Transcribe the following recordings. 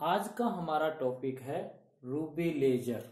आज का हमारा टॉपिक है रूबी लेजर।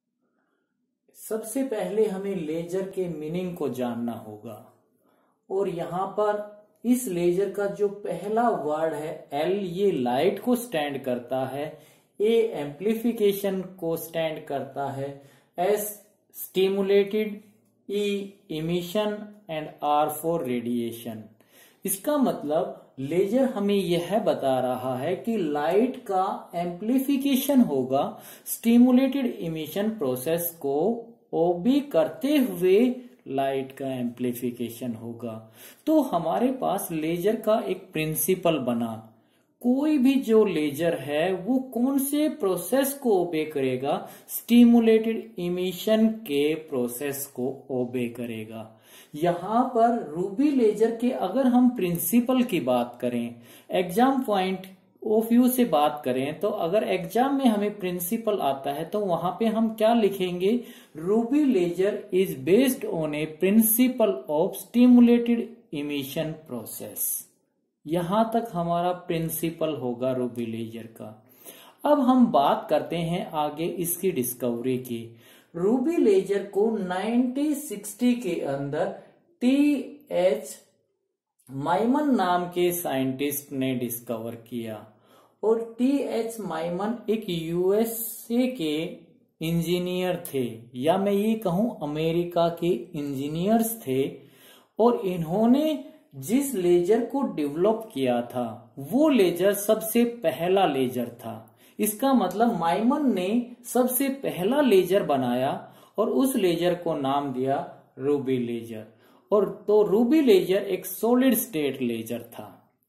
सबसे पहले हमें लेजर के मीनिंग को जानना होगा और यहाँ पर इस लेजर का जो पहला वर्ड है एल, ये लाइट को स्टैंड करता है, ए एम्प्लीफिकेशन को स्टैंड करता है, S stimulated, E emission and R for radiation. इसका मतलब लेजर हमें यह बता रहा है कि लाइट का एम्प्लीफिकेशन होगा, स्टिमुलेटेड इमिशन प्रोसेस को ओबी करते हुए लाइट का एम्प्लीफिकेशन होगा। तो हमारे पास लेजर का एक प्रिंसिपल बना, कोई भी जो लेजर है वो कौन से प्रोसेस को ओबे करेगा, स्टिमुलेटेड इमिशन के प्रोसेस को ओबे करेगा। यहाँ पर रूबी लेजर के अगर हम प्रिंसिपल की बात करें, एग्जाम पॉइंट ऑफ व्यू से बात करें, तो अगर एग्जाम में हमें प्रिंसिपल आता है तो वहां पे हम क्या लिखेंगे, ruby laser is based on a principle of stimulated emission process. यहां तक हमारा प्रिंसिपल होगा रूबी लेजर का। अब हम बात करते हैं आगे इसकी डिस्कवरी की। रूबी लेजर को 1960 के अंदर टी.एच. माइमन नाम के साइंटिस्ट ने डिस्कवर किया और टी.एच. माइमन एक यूएसए के इंजीनियर थे, या मैं ये कहूं अमेरिका के इंजीनियर्स थे, और इन्होंने जिस लेजर को डेवलप किया था वो लेजर सबसे पहला लेजर था। इसका मतलब माइमन ने सबसे पहला लेजर बनाया और उस लेजर को नाम दिया रूबी लेजर। और तो रूबी लेजर एक सॉलिड स्टेट लेजर था।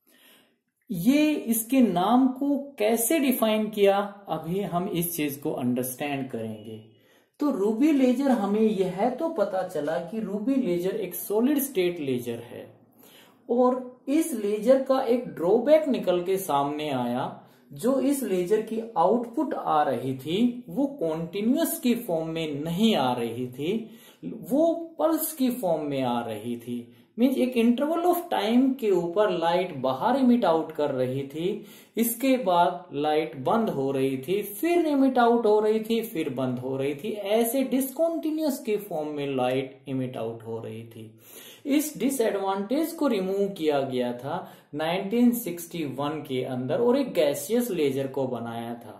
ये इसके नाम को कैसे डिफाइन किया, अभी हम इस चीज को अंडरस्टैंड करेंगे। तो रूबी लेजर, हमें यह तो पता चला कि रूबी लेजर एक सॉलिड स्टेट लेजर है, और इस लेजर का एक ड्रॉबैक निकल के सामने आया। जो इस लेजर की आउटपुट आ रही थी वो कॉन्टिन्यूअस की फॉर्म में नहीं आ रही थी, वो पल्स की फॉर्म में आ रही थी। मीन्स एक इंटरवल ऑफ टाइम के ऊपर लाइट बाहर इमिट आउट कर रही थी, इसके बाद लाइट बंद हो रही थी, फिर इमिट आउट हो रही थी, फिर बंद हो रही थी। ऐसे डिसकॉन्टिन्यूअस के फॉर्म में लाइट इमिट आउट हो रही थी। इस डिसएडवांटेज को रिमूव किया गया था 1961 के अंदर और एक गैसियस लेजर को बनाया था।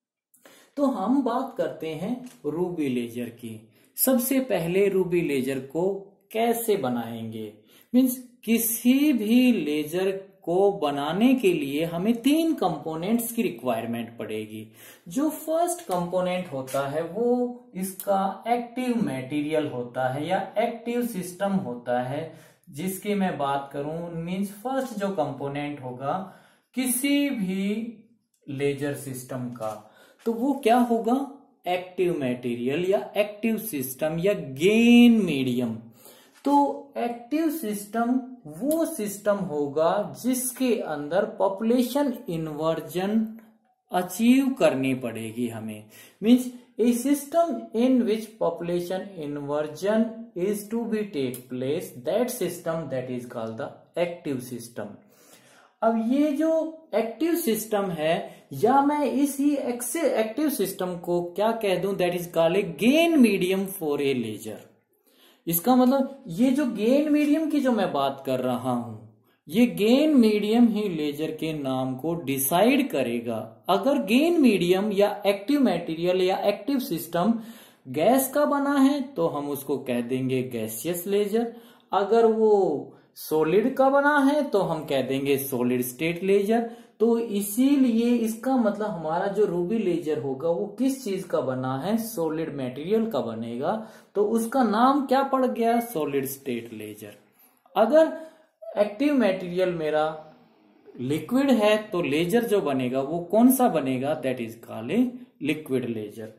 तो हम बात करते हैं रूबी लेजर की। सबसे पहले रूबी लेजर को कैसे बनाएंगे, मीन्स किसी भी लेजर को बनाने के लिए हमें 3 कंपोनेंट्स की रिक्वायरमेंट पड़ेगी। जो फर्स्ट कंपोनेंट होता है वो इसका एक्टिव मटेरियल होता है या एक्टिव सिस्टम होता है। जिसकी मैं बात करूं, मीन्स फर्स्ट जो कंपोनेंट होगा किसी भी लेजर सिस्टम का, तो वो क्या होगा, एक्टिव मटेरियल या एक्टिव सिस्टम या गेन मीडियम। तो एक्टिव सिस्टम वो सिस्टम होगा जिसके अंदर पॉपुलेशन इन्वर्जन अचीव करनी पड़ेगी हमें। Means a system in which population inversion is to be take place, that system that is called the active system. अब ये जो एक्टिव सिस्टम है, या मैं इसी एक्टिव सिस्टम को क्या कह दूं, that is called a gain medium for a laser. इसका मतलब ये जो गेन मीडियम की जो मैं बात कर रहा हूं, ये गेन मीडियम ही लेजर के नाम को डिसाइड करेगा। अगर गेन मीडियम या एक्टिव मटेरियल या एक्टिव सिस्टम गैस का बना है तो हम उसको कह देंगे गैसियस लेजर। अगर वो सॉलिड का बना है तो हम कह देंगे सॉलिड स्टेट लेजर। तो इसीलिए इसका मतलब हमारा जो रूबी लेजर होगा वो किस चीज का बना है, सॉलिड मटेरियल का बनेगा। तो उसका नाम क्या पड़ गया, सॉलिड स्टेट लेजर। अगर एक्टिव मटेरियल मेरा लिक्विड है तो लेजर जो बनेगा वो कौन सा बनेगा, that is called a liquid laser.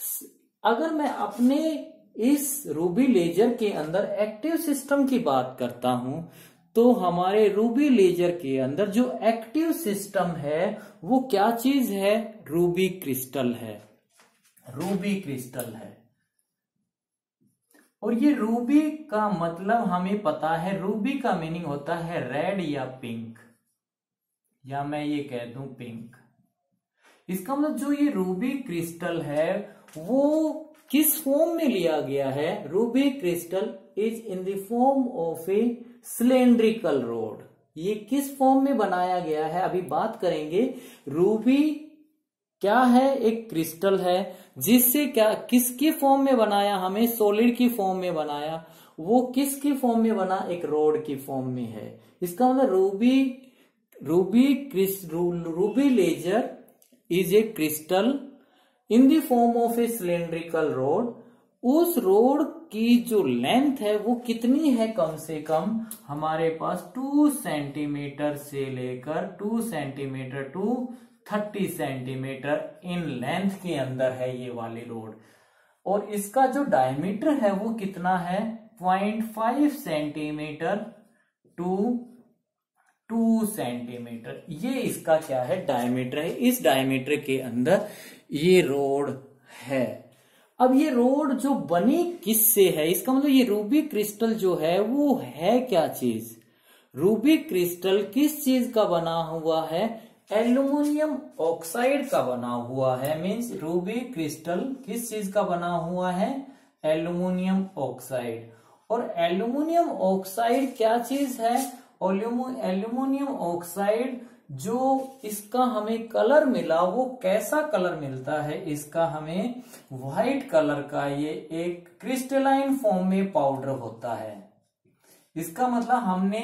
अगर मैं अपने इस रूबी लेजर के अंदर एक्टिव सिस्टम की बात करता हूं, तो हमारे रूबी लेजर के अंदर जो एक्टिव सिस्टम है वो क्या चीज है, रूबी क्रिस्टल है। रूबी क्रिस्टल है। और ये रूबी का मतलब हमें पता है, रूबी का मीनिंग होता है रेड या पिंक, या मैं ये कह दूं पिंक। इसका मतलब जो ये रूबी क्रिस्टल है वो किस फॉर्म में लिया गया है? Ruby crystal is in the form of a cylindrical rod. ये किस फॉर्म में बनाया गया है अभी बात करेंगे। रूबी क्या है? एक क्रिस्टल है जिससे क्या किसकी फॉर्म में बनाया? हमें सॉलिड की फॉर्म में बनाया। वो किसकी फॉर्म में बना? एक रॉड की फॉर्म में है। इसका मतलब ruby laser is a crystal in the form of a cylindrical rod. उस रॉड की जो लेंथ है वो कितनी है? कम से कम हमारे पास 2 सेंटीमीटर से लेकर 2 centimetre to 30 centimetre in length के अंदर है ये वाली रॉड। और इसका जो डायमीटर है वो कितना है? 0.5 सेंटीमीटर टू 2 सेंटीमीटर। ये इसका क्या है? डायमीटर है। इस डायमीटर के अंदर ये रॉड है। अब ये रॉड जो बनी किससे है? इसका मतलब ये रूबी क्रिस्टल जो है वो है क्या चीज? रूबी क्रिस्टल किस चीज का बना हुआ है? एल्यूमिनियम ऑक्साइड का बना हुआ है। मींस रूबी क्रिस्टल किस चीज का बना हुआ है? Aluminium oxide. और एल्यूमिनियम ऑक्साइड क्या चीज है? एल्यूमिनियम ऑक्साइड जो इसका हमें कलर मिला वो कैसा कलर मिलता है? इसका हमें व्हाइट कलर का ये एक क्रिस्टलाइन फॉर्म में पाउडर होता है। इसका मतलब हमने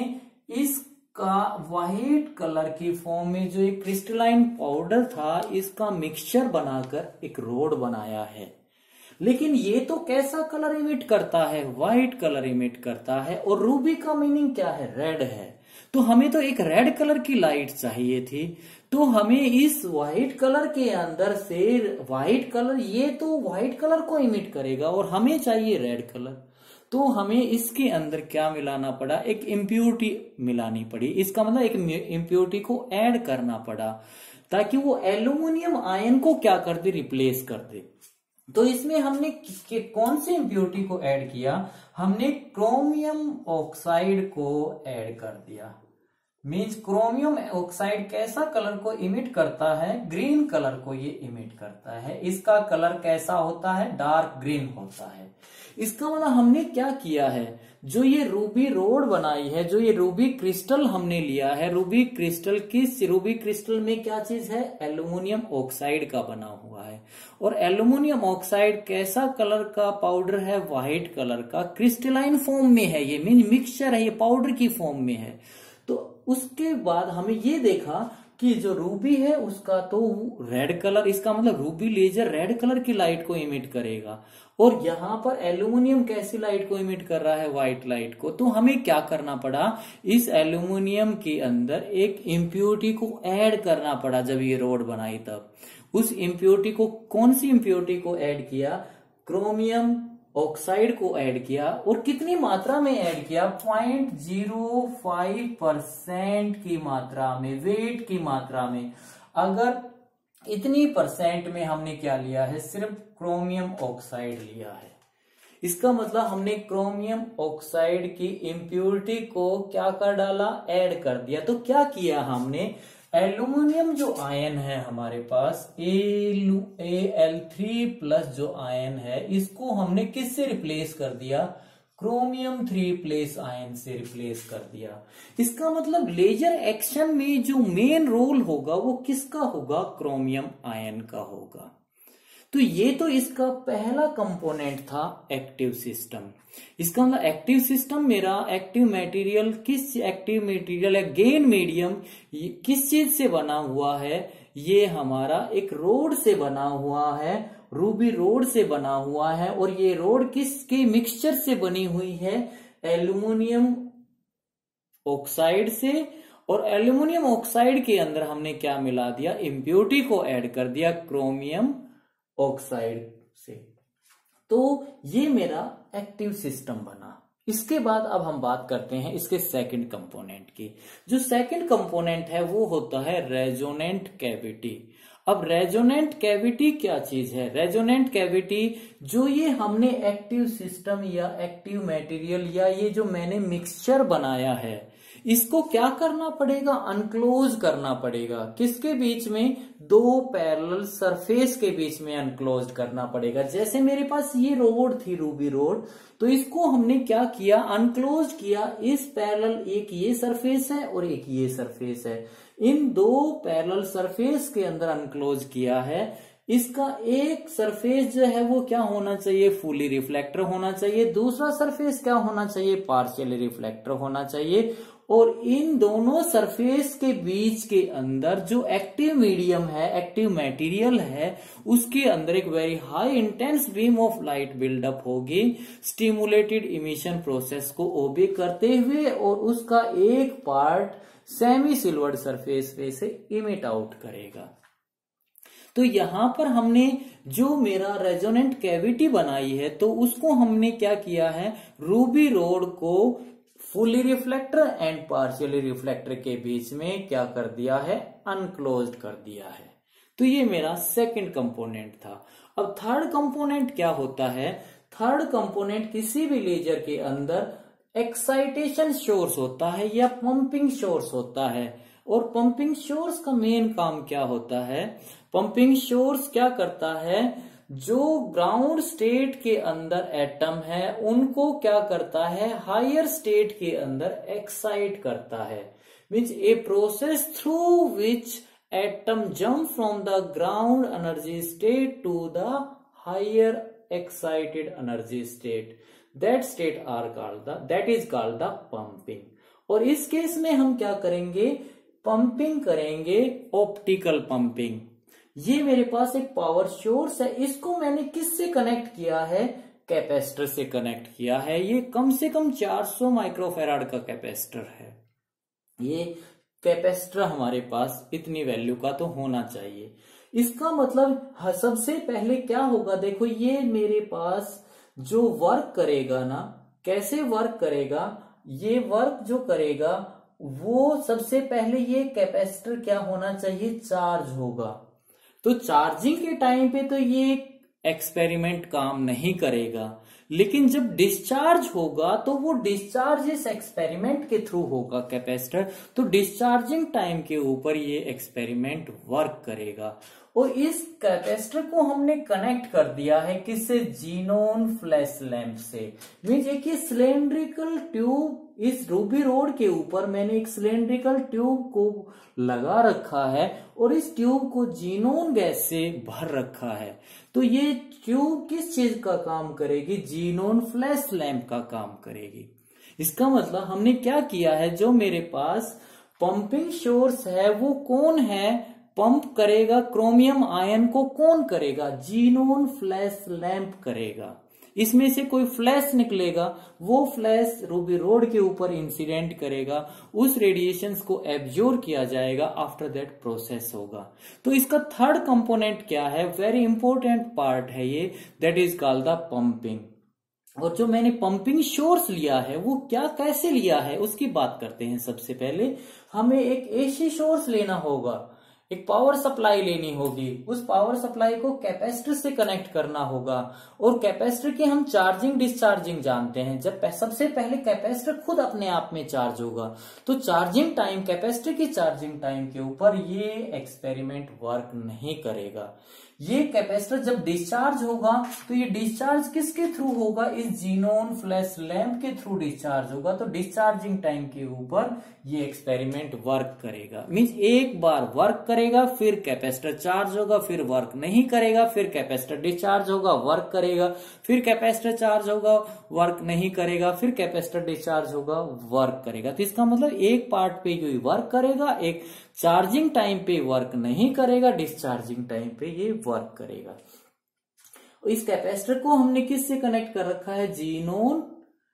इसका व्हाइट कलर की फॉर्म में जो एक क्रिस्टलाइन पाउडर था इसका मिक्सचर बनाकर एक रॉड बनाया है। लेकिन ये तो कैसा कलर इमिट करता है? व्हाइट कलर इमिट करता है। और रूबी का मीनिंग क्या है? रेड है। तो हमें तो एक रेड कलर की लाइट चाहिए थी। तो हमें इस व्हाइट कलर के अंदर से व्हाइट कलर, ये तो व्हाइट कलर को इमिट करेगा और हमें चाहिए रेड कलर। तो हमें इसके अंदर क्या मिलाना पड़ा? एक इम्प्योरिटी मिलानी पड़ी। इसका मतलब एक इम्प्योरिटी को ऐड करना पड़ा ताकि वो एल्यूमिनियम आयन को क्या कर दे? रिप्लेस कर दे। तो इसमें हमने कौन सी इम्प्योरिटी को ऐड किया? हमने क्रोमियम ऑक्साइड को ऐड कर दिया। मींस क्रोमियम ऑक्साइड कैसा कलर को इमिट करता है? ग्रीन कलर को ये इमिट करता है। इसका कलर कैसा होता है? डार्क ग्रीन होता है। इसका मतलब हमने क्या किया है? जो ये रूबी रोड बनाई है, जो ये रूबी क्रिस्टल हमने लिया है, रूबी क्रिस्टल में क्या चीज है? एल्यूमिनियम ऑक्साइड का बना हुआ है। और एल्यूमिनियम ऑक्साइड कैसा कलर का पाउडर है? व्हाइट कलर का। क्रिस्टलाइन फॉर्म में है ये, मीन मिक्सचर है, ये पाउडर की फॉर्म में है। तो उसके बाद हमें ये देखा कि जो रूबी है उसका तो रेड कलर, इसका मतलब रूबी लेजर रेड कलर की लाइट को इमिट करेगा। और यहां पर एल्यूमिनियम कैसी लाइट को इमिट कर रहा है? व्हाइट लाइट को। तो हमें क्या करना पड़ा? इस एल्यूमिनियम के अंदर एक इम्प्योरिटी को ऐड करना पड़ा। जब ये रोड बनाई तब उस इम्प्योरिटी को, कौन सी इम्प्योरिटी को ऐड किया? क्रोमियम ऑक्साइड को ऐड किया। और कितनी मात्रा में ऐड किया? 0.05% की मात्रा में, वेट की मात्रा में। अगर इतनी परसेंट में हमने क्या लिया है? सिर्फ क्रोमियम ऑक्साइड लिया है। इसका मतलब हमने क्रोमियम ऑक्साइड की इम्प्योरिटी को क्या कर डाला? ऐड कर दिया। तो क्या किया हमने? एल्यूमिनियम जो आयन है हमारे पास Al3 प्लस जो आयन है, इसको हमने किससे रिप्लेस कर दिया? क्रोमियम 3 प्लस आयन से रिप्लेस कर दिया। इसका मतलब लेजर एक्शन में जो मेन रोल होगा वो किसका होगा? क्रोमियम आयन का होगा। तो ये तो इसका पहला कंपोनेंट था एक्टिव सिस्टम। इसका मतलब एक्टिव सिस्टम मेरा एक्टिव मटेरियल, किस एक्टिव मटेरियल या गेन मीडियम किस चीज से बना हुआ है? ये हमारा एक रोड से बना हुआ है, रूबी रोड से बना हुआ है। और ये रोड किसके मिक्सचर से बनी हुई है? एल्यूमिनियम ऑक्साइड से। और एल्यूमिनियम ऑक्साइड के अंदर हमने क्या मिला दिया? इम्प्योरिटी को ऐड कर दिया क्रोमियम ऑक्साइड से। तो ये मेरा एक्टिव सिस्टम बना। इसके बाद अब हम बात करते हैं इसके सेकंड कंपोनेंट की। जो सेकंड कंपोनेंट है वो होता है रेजोनेंट कैविटी। अब रेजोनेंट कैविटी क्या चीज है? रेजोनेंट कैविटी जो ये हमने एक्टिव सिस्टम या एक्टिव मटेरियल या ये जो मैंने मिक्सचर बनाया है, इसको क्या करना पड़ेगा, अनक्लोज करना पड़ेगा। किसके बीच में, दो पैरेलल सरफेस के बीच में अनक्लोज करना पड़ेगा। जैसे मेरे पास ये रोड थी, रूबी रोड, तो इसको हमने क्या किया, अनक्लोज किया। इस पैरेलल एक ये सरफेस है और एक ये सरफेस है, इन दो पैरेलल सरफेस के अंदर अनक्लोज किया है। इसका एक सरफेस जो है वो क्या होना चाहिए, फुली रिफ्लेक्टर होना चाहिए। दूसरा सरफेस क्या होना चाहिए, पार्शियली रिफ्लेक्टर होना चाहिए। और इन दोनों सरफेस के बीच के अंदर जो एक्टिव मीडियम है, एक्टिव मटेरियल है, उसके अंदर एक very high intense beam of light buildup होगी, स्टिमुलेटेड इमिशन प्रोसेस को ओबे करते हुए, और उसका एक पार्ट सेमी सिल्वर्ड सरफेस पे से इमिट आउट करेगा। तो यहां पर हमने जो मेरा रेजोनेंट कैविटी बनाई है, तो उसको हमने क्या किया है, रूबी रोड को fully reflector and partially reflector के बीच में क्या कर दिया है, अनक्लोज्ड कर दिया है। तो ये मेरा सेकंड कंपोनेंट था। अब थर्ड कंपोनेंट क्या होता है, थर्ड कंपोनेंट किसी भी लेजर के अंदर एक्साइटेशन सोर्स होता है या पंपिंग सोर्स होता है। और पंपिंग सोर्स का मेन काम क्या होता है, पंपिंग सोर्स क्या करता है, जो ग्राउंड स्टेट के अंदर एटम है उनको क्या करता है, हायर स्टेट के अंदर एक्साइट करता है। Means a process through which atom jump from the ground energy state to the higher excited energy state, that state are called that is called the pumping. और इस केस में हम क्या करेंगे, पंपिंग करेंगे, ऑप्टिकल पंपिंग। ये मेरे पास एक पावर सोर्स है, इसको मैंने किससे कनेक्ट किया है, कैपेसिटर से कनेक्ट किया है। ये कम से कम 400 माइक्रोफैराड का कैपेसिटर है। ये कैपेसिटर हमारे पास इतनी वैल्यू का तो होना चाहिए। इसका मतलब सबसे पहले क्या होगा, देखो ये मेरे पास जो वर्क करेगा ना, कैसे वर्क करेगा, ये वर्क जो करेगा वो सबसे पहले ये कैपेसिटर क्या होना चाहिए, चार्ज होगा। तो चार्जिंग के टाइम पे तो ये एक्सपेरिमेंट काम नहीं करेगा, लेकिन जब डिस्चार्ज होगा तो वो डिस्चार्ज इस एक्सपेरिमेंट के थ्रू होगा कैपेसिटर, तो डिस्चार्जिंग टाइम के ऊपर ये एक्सपेरिमेंट वर्क करेगा। और इस कैपेसिटर को हमने कनेक्ट कर दिया है किससे, जीनोन फ्लैश लैंप से। मीन्स एक ये सिलेंड्रिकल ट्यूब, इस रूबी रोड के ऊपर मैंने एक सिलेंड्रिकल ट्यूब को लगा रखा है और इस ट्यूब को जीनोन गैस से भर रखा है। तो ये ट्यूब किस चीज का काम करेगी, जीनोन फ्लैश लैंप का काम करेगी। इसका मतलब हमने क्या किया है, जो मेरे पास पंपिंग सोर्स है वो कौन है, पंप करेगा क्रोमियम आयन को, कौन करेगा, जीनोन फ्लैश लैंप करेगा। इसमें से कोई फ्लैश निकलेगा, वो फ्लैश रूबी रोड के ऊपर इंसिडेंट करेगा, उस रेडिएशंस को एब्जॉर्ब किया जाएगा, आफ्टर दैट प्रोसेस होगा। तो इसका थर्ड कंपोनेंट क्या है, वेरी इंपॉर्टेंट पार्ट है ये, that is called the pumping. और जो मैंने पंपिंग सोर्स लिया है वो क्या, कैसे लिया है, उसकी बात करते हैं। सबसे पहले हमें एक एसी सोर्स लेना होगा, एक पावर सप्लाई लेनी होगी, उस पावर सप्लाई को कैपेसिटर से कनेक्ट करना होगा। और कैपेसिटर की हम चार्जिंग डिस्चार्जिंग जानते हैं, जब सबसे पहले कैपेसिटर खुद अपने आप में चार्ज होगा, तो चार्जिंग टाइम, कैपेसिटर की चार्जिंग टाइम के ऊपर ये एक्सपेरिमेंट वर्क नहीं करेगा। ये कैपेसिटर जब डिस्चार्ज होगा तो ये डिस्चार्ज किसके थ्रू होगा, इस जीनोन फ्लैश लैंप के थ्रू डिस्चार्ज होगा। तो डिस्चार्जिंग टाइम के ऊपर ये एक्सपेरिमेंट वर्क करेगा। मींस एक बार वर्क करेगा, फिर कैपेसिटर चार्ज होगा, फिर वर्क नहीं करेगा, फिर कैपेसिटर डिस्चार्ज होगा, वर्क करेगा, फिर कैपेसिटर चार्ज होगा, वर्क नहीं करेगा, फिर कैपेसिटर डिस्चार्ज होगा, वर्क करेगा। तो इसका मतलब एक पार्ट पे ये वर्क करेगा, एक चार्जिंग टाइम पे वर्क नहीं करेगा, डिस्चार्जिंग टाइम पे ये वर्क करेगा। इस कैपेसिटर को हमने किससे कनेक्ट कर रखा है, जीनोन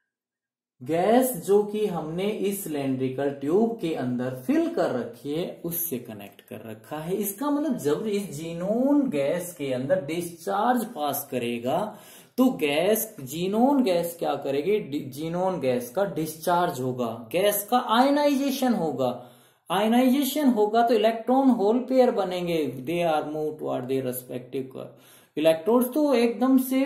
गैस जो कि हमने इस सिलेंड्रिकल ट्यूब के अंदर फिल कर रखी है उससे कनेक्ट कर रखा है। इसका मतलब जब इस जीनोन गैस के अंदर डिस्चार्ज पास करेगा तो गैस, जीनोन गैस क्या करेगी, जीनोन गैस का डिस्चार्ज होगा, गैस का आयनाइजेशन होगा। आयनाइजेशन होगा तो इलेक्ट्रॉन होल पेयर बनेंगे, they are move toward their respective electrons, तो एकदम से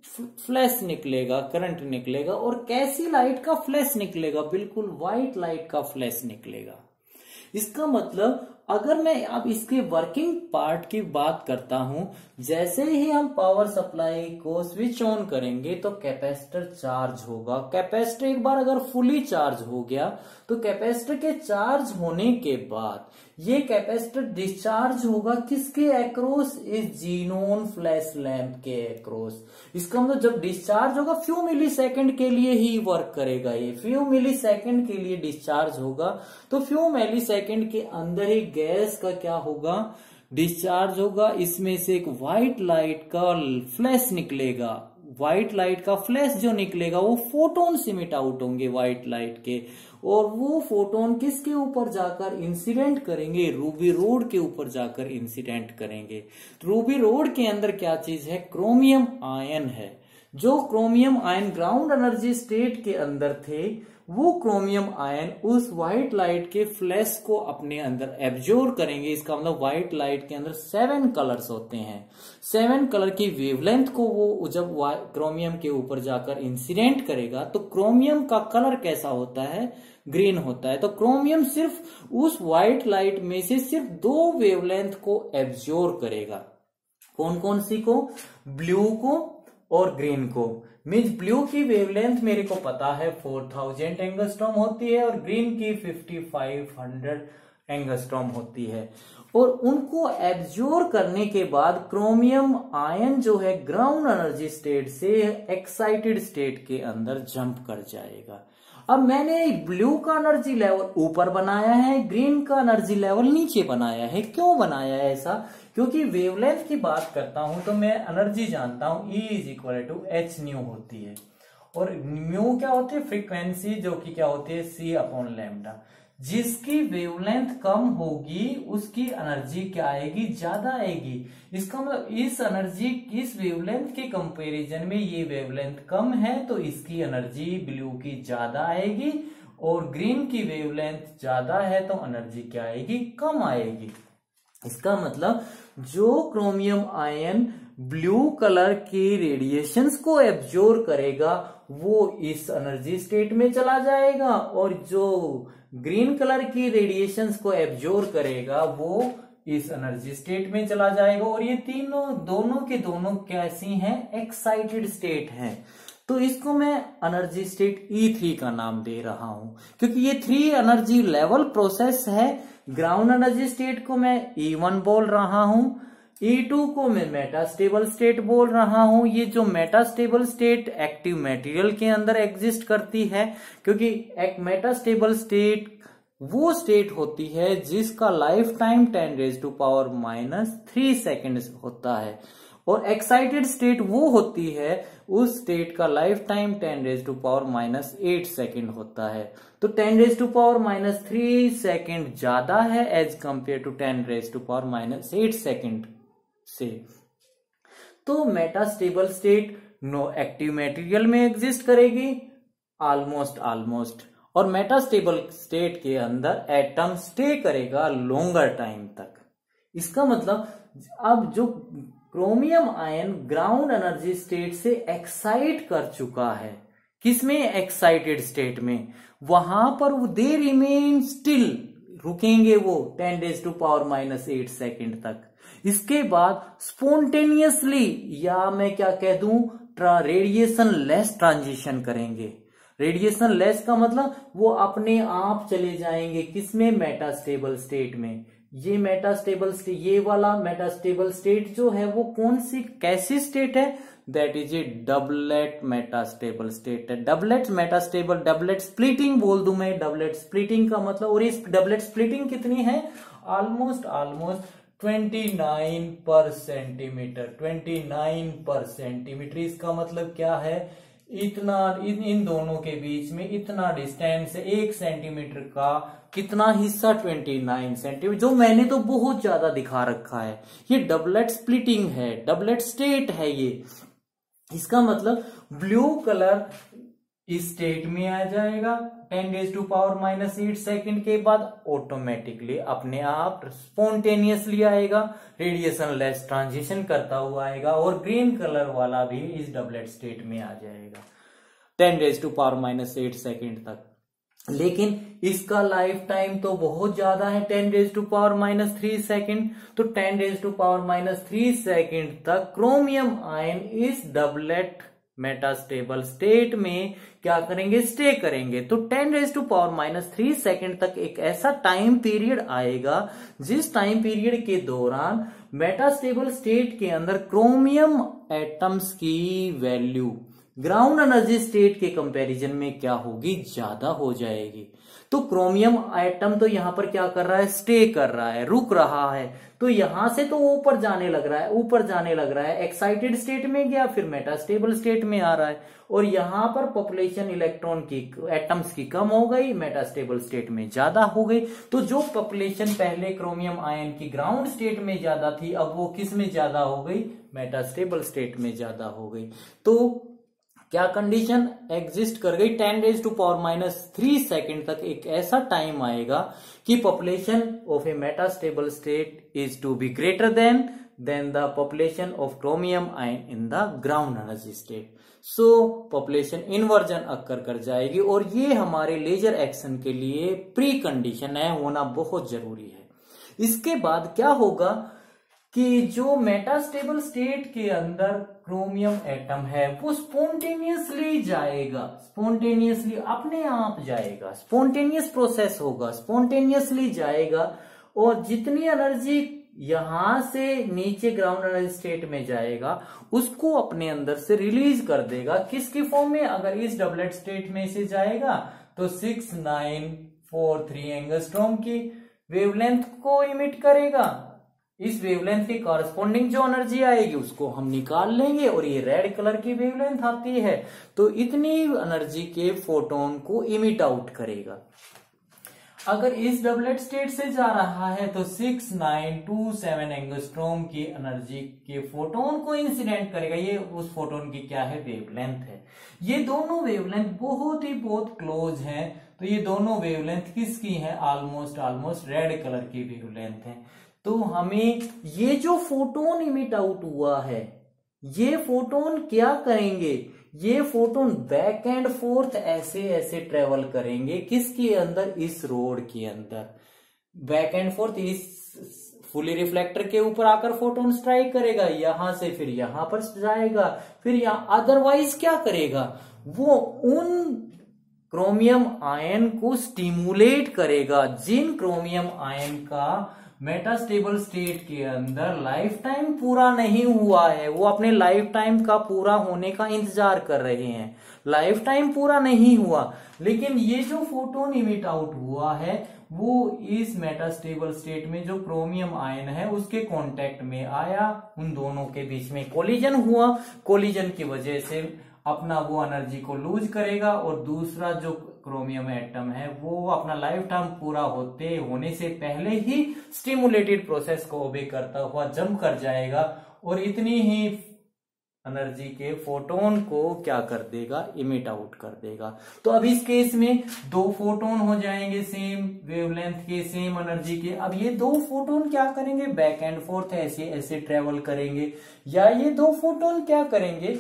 फ्लैश निकलेगा, करंट निकलेगा। और कैसी लाइट का फ्लैश निकलेगा? बिल्कुल व्हाइट लाइट का फ्लैश निकलेगा। इसका मतलब अगर मैं अब इसके वर्किंग पार्ट की बात करता हूं, जैसे ही हम पावर सप्लाई को स्विच ऑन करेंगे तो कैपेसिटर चार्ज होगा। कैपेसिटर एक बार अगर फुली चार्ज हो गया तो कैपेसिटर के चार्ज होने के बाद ये कैपेसिटर डिस्चार्ज होगा किसके अक्रॉस? इस जीनोन फ्लैश लैंप के अक्रॉस। इसका मतलब जब डिस्चार्ज होगा फ्यू मिली सेकेंड के लिए ही वर्क करेगा, ये फ्यू मिली सेकेंड के लिए डिस्चार्ज होगा। तो फ्यू मिली सेकेंड के अंदर ही गैस का क्या होगा? डिस्चार्ज होगा। इसमें से एक व्हाइट लाइट का फ्लैश निकलेगा। व्हाइट लाइट का फ्लैश जो निकलेगा वो फोटोन इमिट आउट होंगे व्हाइट लाइट के, और वो फोटोन किसके ऊपर जाकर इंसिडेंट करेंगे? रूबी रोड के ऊपर जाकर इंसिडेंट करेंगे। रूबी रोड के अंदर क्या चीज है? क्रोमियम आयन है। जो chromium ion ground energy state के अंदर थे, वो क्रोमियम आयन उस व्हाइट लाइट के फ्लैश को अपने अंदर एब्जॉर्ब करेंगे। इसका मतलब व्हाइट लाइट के अंदर 7 कलर्स होते हैं। 7 कलर की वेवलेंथ को वो जब क्रोमियम के ऊपर जाकर इंसिडेंट करेगा तो क्रोमियम का कलर कैसा होता है? ग्रीन होता है। तो क्रोमियम सिर्फ उस व्हाइट लाइट में से सिर्फ 2 वेवलेंथ को एब्जॉर्ब करेगा। कौन कौन सी को? ब्लू को और ग्रीन को। मीन्स ब्लू की वेवलेंथ मेरे को पता है 4000 एंगस्ट्रॉम होती है और ग्रीन की 5500 एंगस्ट्रॉम होती है। और उनको एब्जॉर्ब करने के बाद क्रोमियम आयन जो है ग्राउंड एनर्जी स्टेट से एक्साइटेड स्टेट के अंदर जंप कर जाएगा। अब मैंने ब्लू का एनर्जी लेवल ऊपर बनाया है, ग्रीन का एनर्जी लेवल नीचे बनाया है। क्यों बनाया है ऐसा? क्योंकि वेवलेंथ की बात करता हूं तो मैं एनर्जी जानता हूं E = h न्यू होती है, और म्यू क्या होती है? फ्रीक्वेंसी, जो कि क्या होती है? c/λ। जिसकी वेवलेंथ कम होगी उसकी एनर्जी क्या आएगी? ज्यादा आएगी। इसका मतलब इस एनर्जी, इस वेवलेंथ के कंपैरिजन में ये वेवलेंथ कम है तो इसकी एनर्जी ब्लू की ज्यादा आएगी, और ग्रीन की वेवलेंथ ज्यादा है तो एनर्जी क्या आएगी? कम आएगी। इसका मतलब जो क्रोमियम आयन ब्लू कलर की रेडिएशंस को एब्जॉर्ब करेगा वो इस एनर्जी स्टेट में चला जाएगा, और जो ग्रीन कलर की रेडिएशंस को एब्जॉर्ब करेगा वो इस एनर्जी स्टेट में चला जाएगा। और ये तीनों दोनों के दोनों कैसी हैं? एक्साइटेड स्टेट हैं। तो इसको मैं एनर्जी स्टेट E3 का नाम दे रहा हूं, क्योंकि ये 3 एनर्जी लेवल प्रोसेस है। ग्राउंड एनर्जी स्टेट को मैं E1 बोल रहा हूं, E2 को मैं मेटास्टेबल स्टेट बोल रहा हूं। ये जो मेटास्टेबल स्टेट एक्टिव मटेरियल के अंदर एग्जिस्ट करती है, क्योंकि एक मेटास्टेबल स्टेट वो स्टेट होती है जिसका लाइफ टाइम 10⁻³ सेकेंड होता है, और एक्साइटेड स्टेट वो होती है उस स्टेट का लाइफ टाइम 10⁻⁻8 सेकेंड होता है। तो 10⁻³ सेकेंड ज्यादा है एज कंपेयर टू 10⁻⁸ सेकेंड से। तो metastable state no active material में एग्जिस्ट करेगी ऑलमोस्ट, और मेटास्टेबल स्टेट के अंदर एटम स्टे करेगा लॉन्गर टाइम तक। इसका मतलब अब जो chromium ion ground energy state से एक्साइट कर चुका है, किसमें? एक्साइटेड स्टेट में, वहां पर वो दे रिमेन स्टिल, रुकेंगे वो 10⁻⁸ सेकेंड तक। इसके बाद स्पॉन्टेनियसली, या मैं क्या कह दूं, रेडिएशन लेस ट्रांजिशन करेंगे। रेडिएशन लेस का मतलब वो अपने आप चले जाएंगे किसमें? मेटास्टेबल स्टेट में। ये मेटास्टेबल स्टेट, ये वाला मेटास्टेबल स्टेट जो है वो कौन सी कैसी स्टेट है? That is a doublet metastable state है। डबलेट मेटास्टेबल, डबलेट स्प्लिटिंग बोल दूं मैं। डबलेट स्प्लिटिंग का मतलब, और इस डबलेट स्प्लिटिंग कितनी है? ऑलमोस्ट 29/सेंटीमीटर। 29/सेंटीमीटर। इसका मतलब क्या है? इतना इन दोनों के बीच में इतना डिस्टेंस है, 1 सेंटीमीटर का कितना हिस्सा? 29 सेंटीमीटर, जो मैंने तो बहुत ज्यादा दिखा रखा है। ये डबलेट स्प्लिटिंग है, डबलेट स्टेट है ये। इसका मतलब ब्लू कलर इस स्टेट में आ जाएगा, 10⁻⁻8 सेकंड के बाद ऑटोमेटिकली अपने आप स्पॉन्टेनियसली आएगा, रेडिएशन लेस ट्रांजिशन करता हुआ आएगा और ग्रीन कलर वाला भी इस डबलेट स्टेट में आ जाएगा 10⁻⁻8 सेकंड तक। लेकिन इसका लाइफ टाइम तो बहुत ज्यादा है 10⁻⁻3 सेकंड। तो 10⁻⁻3 सेकंड तक क्रोमियम आयन इस डबलेट मेटास्टेबल स्टेट में क्या करेंगे, स्टे करेंगे। तो 10⁻⁻3 सेकंड तक एक ऐसा टाइम पीरियड आएगा जिस टाइम पीरियड के दौरान मेटास्टेबल स्टेट के अंदर क्रोमियम एटम्स की वैल्यू ग्राउंड एनर्जी स्टेट के कंपैरिजन में क्या होगी, ज्यादा हो जाएगी। तो क्रोमियम एटम तो यहां पर क्या कर रहा है, स्टे कर रहा है, रुक रहा है। तो यहां से तो ऊपर जाने लग रहा है, एक्साइटेड स्टेट में गया, फिर मेटास्टेबल स्टेट में आ रहा है। और यहां पर पॉपुलेशन इलेक्ट्रॉन की, एटम्स की कम हो गई, मेटास्टेबल स्टेट में ज्यादा हो गई। तो जो पॉपुलेशन पहले क्रोमियम आयन की ग्राउंड स्टेट में ज्यादा थी, अब वो किस में ज्यादा हो गई, मेटास्टेबल स्टेट में ज्यादा हो गई। तो क्या कंडीशन एग्जिस्ट कर गई, 10⁻⁻3 सेकंड तक एक ऐसा टाइम आएगा कि population of a metastable state is to be greater than the population of chromium ion in the ground energy state. So population inversion occur कर जाएगी और ये हमारे लेजर एक्शन के लिए प्री कंडीशन है, होना बहुत जरूरी है। इसके बाद क्या होगा कि जो मेटास्टेबल स्टेट के अंदर क्रोमियम एटम है वो स्पॉन्टेनियसली जाएगा, स्पॉन्टेनियसली अपने आप जाएगा, स्पॉन्टेनियस प्रोसेस होगा, स्पॉन्टेनियसली जाएगा। और जितनी एनर्जी यहां से नीचे ग्राउंड एनर्जी स्टेट में जाएगा उसको अपने अंदर से रिलीज कर देगा। किसकी फॉर्म में, अगर इस डबलेट स्टेट में से जाएगा तो 6943 एंगस्ट्रॉम की वेवलेंथ को इमिट करेगा। इस वेवलेंथ के कॉरस्पॉन्डिंग जो एनर्जी आएगी उसको हम निकाल लेंगे और ये रेड कलर की वेवलेंथ आती है, तो इतनी एनर्जी के फोटोन को इमिट आउट करेगा। अगर इस डबलेट स्टेट से जा रहा है तो 6927 एंगस्ट्रॉम की एनर्जी के फोटोन को इंसिडेंट करेगा। ये उस फोटोन की क्या है, वेवलेंथ है। ये दोनों वेवलेंथ बहुत क्लोज हैं। तो ये दोनों वेवलेंथ किसकी है, ऑलमोस्ट रेड कलर की वेवलेंथ है। तो हमें ये जो फोटोन इमिट आउट हुआ है, ये फोटोन क्या करेंगे, ये फोटोन बैक एंड फोर्थ ऐसे ट्रेवल करेंगे। किसके अंदर, इस रोड के अंदर बैक एंड फोर्थ इस फुली रिफ्लेक्टर के ऊपर आकर फोटोन स्ट्राइक करेगा, यहां से फिर यहां पर जाएगा, फिर यहां अदरवाइज क्या करेगा, वो उन क्रोमियम आयन को स्टिमुलेट करेगा जिन क्रोमियम आयन का मेटास्टेबल स्टेट के अंदर लाइफ टाइम पूरा नहीं हुआ है। वो अपने लाइफ टाइम का पूरा होने का इंतजार कर रहे हैं, लाइफ टाइम पूरा नहीं हुआ, लेकिन ये जो फोटोन इमिट आउट हुआ है वो इस मेटास्टेबल स्टेट में जो क्रोमियम आयन है उसके कांटेक्ट में आया, उन दोनों के बीच में कोलिजन हुआ। कोलिजन की वजह से अपना वो एनर्जी को लूज करेगा और दूसरा जो क्रोमियम एटम है वो अपना लाइफ टाइम पूरा होने से पहले ही स्टिमुलेटेड प्रोसेस को ओबे करता हुआ जंप कर जाएगा और इतनी ही एनर्जी के फोटोन को क्या कर देगा, इमिट आउट कर देगा। तो अब इस केस में दो फोटोन हो जाएंगे सेम वेवलेंथ के, सेम एनर्जी के। अब ये दो फोटोन क्या करेंगे, बैक एंड फोर्थ ऐसे ट्रेवल करेंगे, या ये दो फोटोन क्या करेंगे,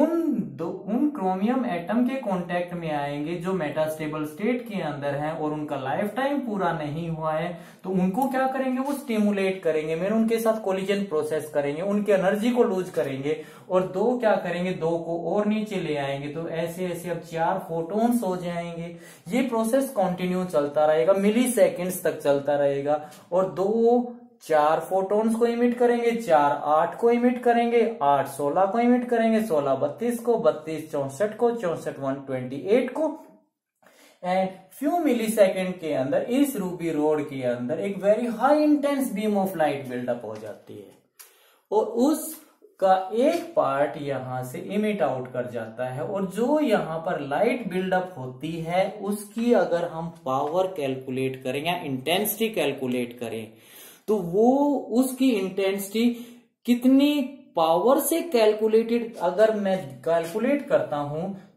उन क्रोमियम एटम के कांटेक्ट में आएंगे जो मेटास्टेबल स्टेट के अंदर है और उनका लाइफ टाइम पूरा नहीं हुआ है, तो उनको क्या करेंगे, वो स्टिमुलेट करेंगे, मेरे उनके साथ कोलिजन प्रोसेस करेंगे, उनकी एनर्जी को लूज करेंगे और दो क्या करेंगे, दो को और नीचे ले आएंगे। तो ऐसे अब 4 फोटोन्स हो जाएंगे। ये प्रोसेस कंटिन्यू चलता रहेगा, मिली सेकेंड्स तक चलता रहेगा और 4 फोटोन्स को इमिट करेंगे, 4 8 को इमिट करेंगे, 8 16 को इमिट करेंगे, 16 32 को, 32 64 को, 64 128 को। एंड फ्यू मिली सेकेंड के अंदर इस रूबी रोड के अंदर एक very high intense beam of light buildup हो जाती है और उसका एक पार्ट यहां से इमिट आउट कर जाता है और जो यहां पर लाइट बिल्डअप होती है उसकी अगर हम पावर कैलकुलेट करें या इंटेंसिटी कैलकुलेट करें तो वो उसकी इंटेंसिटी कितनी पावर से कैलकुलेटेड, अगर मैं कैलकुलेट करता हूं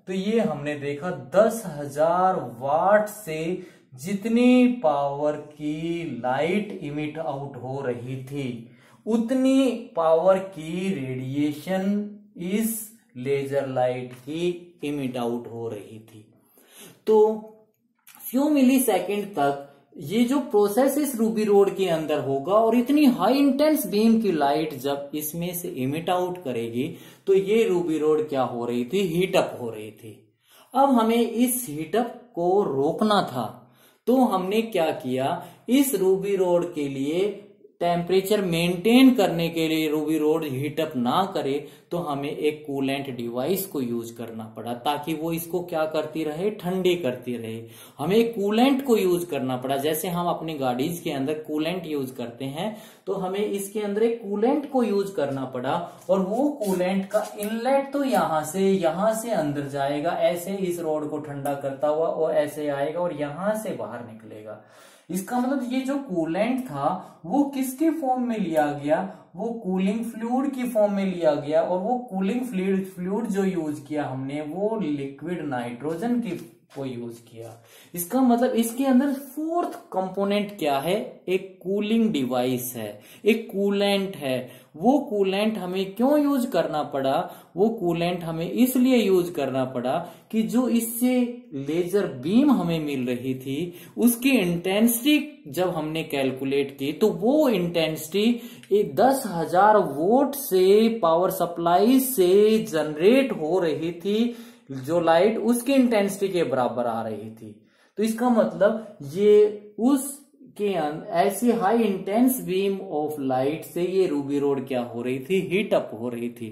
तो ये हमने देखा 10,000 वाट से जितनी पावर की लाइट इमिट आउट हो रही थी उतनी पावर की रेडिएशन इस लेजर लाइट की इमिट आउट हो रही थी। तो फ्यू मिली सेकेंड तक ये जो प्रोसेस इस रूबी रोड के अंदर होगा और इतनी हाई इंटेंस बीम की लाइट जब इसमें से इमिट आउट करेगी तो ये रूबी रोड क्या हो रही थी, हीटअप हो रही थी। अब हमें इस हीटअप को रोकना था, तो हमने क्या किया, इस रूबी रोड के लिए टेम्परेचर मेंटेन करने के लिए, रूबी रोड हीटअप ना करे, तो हमें एक कूलेंट डिवाइस को यूज करना पड़ा ताकि वो इसको क्या करती रहे, ठंडी करती रहे। हमें कूलेंट को यूज करना पड़ा, जैसे हम अपनी गाड़ीज के अंदर कूलेंट यूज करते हैं तो हमें इसके अंदर एक कूलेंट को यूज करना पड़ा। और वो कूलेंट का इनलेट तो यहां से अंदर जाएगा, ऐसे इस रोड को ठंडा करता हुआ, और ऐसे आएगा और यहां से बाहर निकलेगा। इसका मतलब ये जो कूलेंट था वो किसके फॉर्म में लिया गया, वो कूलिंग फ्लूइड की फॉर्म में लिया गया। और वो कूलिंग फ्लूइड जो यूज किया हमने वो लिक्विड नाइट्रोजन की को यूज किया। इसका मतलब इसके अंदर फोर्थ कंपोनेंट क्या है, एक कूलिंग डिवाइस है, एक कूलेंट है। वो कूलेंट हमें क्यों यूज करना पड़ा, वो कूलेंट हमें इसलिए यूज करना पड़ा कि जो इससे लेजर बीम हमें मिल रही थी उसकी इंटेंसिटी जब हमने कैलकुलेट की तो वो इंटेंसिटी 10,000 वोल्ट से पावर सप्लाई से जनरेट हो रही थी, जो लाइट उसकी इंटेंसिटी के बराबर आ रही थी। तो इसका मतलब ये उसके ऐसी high intense beam of light से ये रूबी रोड क्या हो रही थी, हीट अप हो रही थी।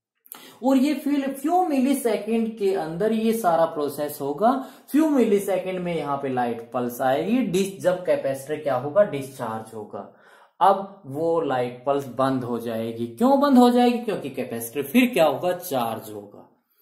और ये फ्यू मिली सेकेंड के अंदर ये सारा प्रोसेस होगा। फ्यू मिली सेकेंड में यहाँ पे लाइट पल्स आएगी, जब कैपेसिटर क्या होगा, डिस्चार्ज होगा। अब वो लाइट पल्स बंद हो जाएगी। क्यों बंद हो जाएगी, क्योंकि कैपेसिटर फिर क्या होगा, चार्ज होगा।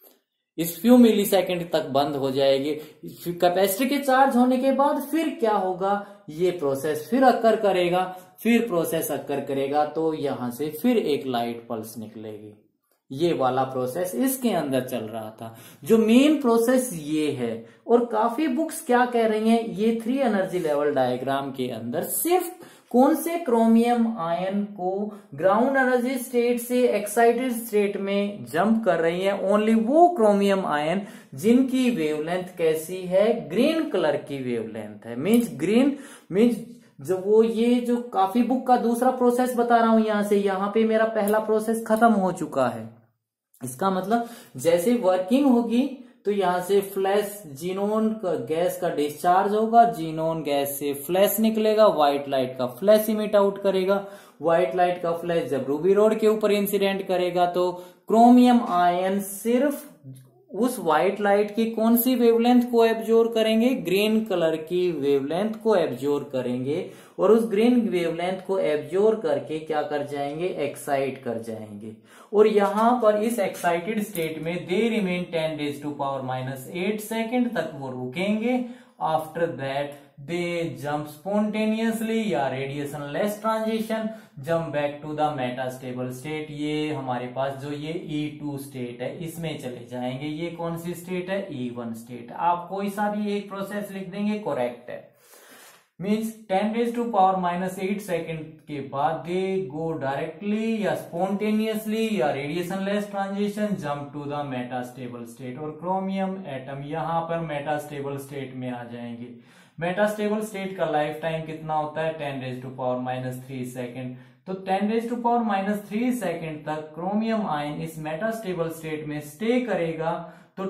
इस फ्यू मिली सेकेंड तक बंद हो जाएगी। कैपेसिटर के चार्ज होने के बाद फिर क्या होगा, ये प्रोसेस फिर अक्कर करेगा, फिर प्रोसेस अक्कर करेगा तो यहां से फिर एक लाइट पल्स निकलेगी। ये वाला प्रोसेस इसके अंदर चल रहा था। जो मेन प्रोसेस ये है। और काफी बुक्स क्या कह रही हैं, ये 3 एनर्जी लेवल डायग्राम के अंदर सिर्फ कौन से क्रोमियम आयन को ग्राउंड एनर्जी स्टेट से एक्साइटेड स्टेट में जंप कर रही है, ओनली वो क्रोमियम आयन जिनकी वेवलेंथ कैसी है, ग्रीन कलर की वेवलेंथ है। मींस ग्रीन मींस जो वो ये जो काफी बुक का दूसरा प्रोसेस बता रहा हूं यहां से, यहां पे मेरा पहला प्रोसेस खत्म हो चुका है। इसका मतलब जैसे वर्किंग होगी तो यहां से फ्लैश जीनोन गैस का डिस्चार्ज होगा, जीनोन गैस से फ्लैश निकलेगा, व्हाइट लाइट का फ्लैश इमिट आउट करेगा। व्हाइट लाइट का फ्लैश जब रूबी रोड के ऊपर इंसिडेंट करेगा तो क्रोमियम आयन सिर्फ उस व्हाइट लाइट की कौन सी वेवलेंथ को एब्जॉर्ब करेंगे, ग्रीन कलर की वेवलेंथ को एब्जॉर्ब करेंगे। और उस ग्रीन वेवलेंथ को एब्जॉर्ब करके क्या कर जाएंगे, एक्साइट कर जाएंगे। और यहां पर इस एक्साइटेड स्टेट में दे रिमेन 10⁻⁻8 सेकेंड तक वो रुकेंगे। After that they jump spontaneously या radiation less transition jump back to the metastable state. ये हमारे पास जो ये E2 स्टेट है इसमें चले जाएंगे। ये कौन सी स्टेट है, E1 स्टेट। आप कोई सा भी एक प्रोसेस लिख देंगे, करेक्ट है। मीन्स 10⁻⁻8 सेकेंड के बाद दे गो डायरेक्टली या स्पॉन्टेनियसली या radiation less transition jump to the metastable state. और क्रोमियम एटम यहां पर मेटास्टेबल स्टेट में आ जाएंगे। मेटास्टेबल स्टेट का लाइफ टाइम कितना होता है, 10⁻³ सेकेंड। तो 10⁻³ सेकेंड तक क्रोमियम आयन इस मेटास्टेबल स्टेट में स्टे करेगा। तो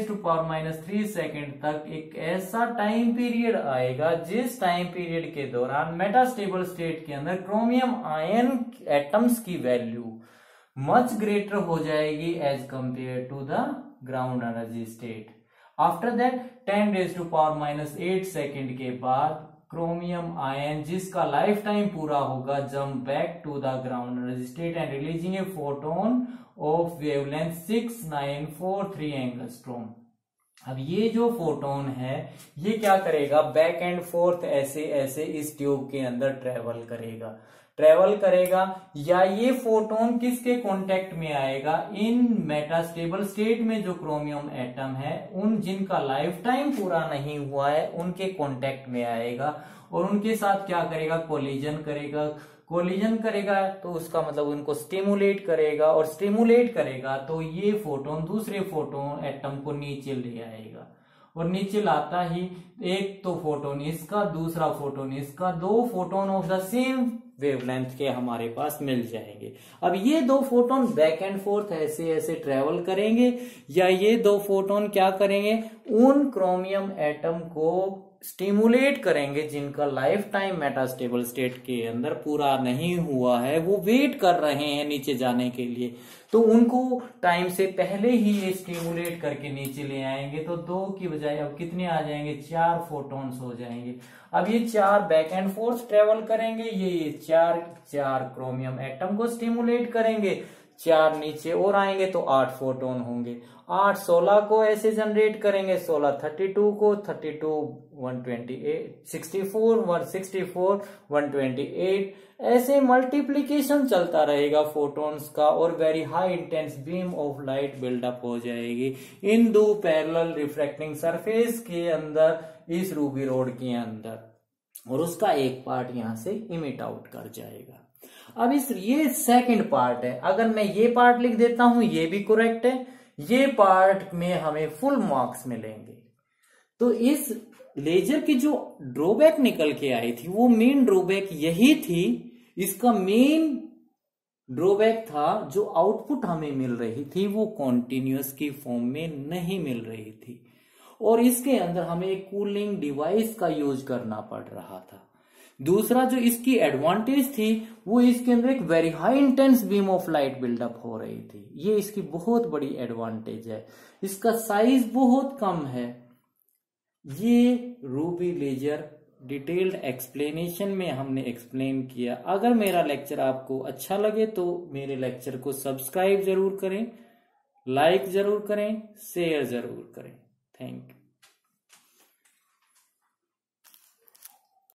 10⁻³ सेकेंड तक एक ऐसा टाइम पीरियड आएगा जिस टाइम पीरियड के दौरान मेटास्टेबल स्टेट के अंदर क्रोमियम आयन एटम्स की वैल्यू मच ग्रेटर हो जाएगी as compare to the ground energy state. After that 10⁻⁻8 second के बाद क्रोमियम आयन जिसका लाइफ टाइम पूरा होगा jump back to the ground energy state and releasing a photon of wavelength 6943 angstrom. अब ये जो फोटोन है ये क्या करेगा, बैक एंड फोर्थ ऐसे ऐसे इस ट्यूब के अंदर ट्रेवल करेगा। ट्रेवल करेगा, या ये फोटोन किसके कांटेक्ट में आएगा, इन मेटास्टेबल स्टेट में जो क्रोमियम एटम है उन जिनका लाइफ टाइम पूरा नहीं हुआ है उनके कांटेक्ट में आएगा और उनके साथ क्या करेगा, कोलिजन करेगा। कोलिजन करेगा तो उसका मतलब उनको स्टिमुलेट करेगा, और स्टिमुलेट करेगा तो ये फोटोन दूसरे फोटोन एटम को नीचे ले आएगा, और नीचे लाता ही एक तो फोटोन इसका, दूसरा फोटोन इसका, दो photon of the same wavelength के हमारे पास मिल जाएंगे। अब ये दो फोटोन बैक एंड फोर्थ ऐसे ऐसे ट्रेवल करेंगे, या ये दो फोटोन क्या करेंगे, उन क्रोमियम एटम को स्टिमुलेट करेंगे जिनका लाइफ टाइम मेटास्टेबल स्टेट के अंदर पूरा नहीं हुआ है, वो वेट कर रहे हैं नीचे जाने के लिए, तो उनको टाइम से पहले ही ये स्टिमुलेट करके नीचे ले आएंगे। तो दो की बजाय अब कितने आ जाएंगे, 4 फोटॉन्स हो जाएंगे। अब ये 4 बैक एंड फोर्थ ट्रेवल करेंगे, ये 4 क्रोमियम एटम को स्टिमुलेट करेंगे, 4 नीचे और आएंगे तो 8 फोटोन होंगे। 8 16 को ऐसे जनरेट करेंगे, 16 32 को, 32 128 64 164 128, ऐसे मल्टीप्लीकेशन चलता रहेगा फोटोन्स का, और very high intense beam of light buildup हो जाएगी इन दो पैरेलल रिफ्रैक्टिंग सरफेस के अंदर, इस रूबी रोड के अंदर, और उसका एक पार्ट यहां से इमिट आउट कर जाएगा। अब ये सेकंड पार्ट है, अगर मैं ये पार्ट लिख देता हूं ये भी करेक्ट है, ये पार्ट में हमें फुल मार्क्स मिलेंगे। तो इस लेजर की जो ड्रॉबैक निकल के आई थी वो मेन ड्रॉबैक यही थी, इसका मेन ड्रॉबैक था जो आउटपुट हमें मिल रही थी वो कॉन्टिन्यूअस की फॉर्म में नहीं मिल रही थी, और इसके अंदर हमें एक कूलिंग डिवाइस का यूज करना पड़ रहा था। दूसरा जो इसकी एडवांटेज थी वो इसके अंदर एक very high intense beam of light buildup हो रही थी, ये इसकी बहुत बड़ी एडवांटेज है। इसका साइज बहुत कम है। ये रूबी लेजर डिटेल्ड एक्सप्लेनेशन में हमने एक्सप्लेन किया। अगर मेरा लेक्चर आपको अच्छा लगे तो मेरे लेक्चर को सब्सक्राइब जरूर करें, लाइक जरूर करें, शेयर जरूर करें। Thank you.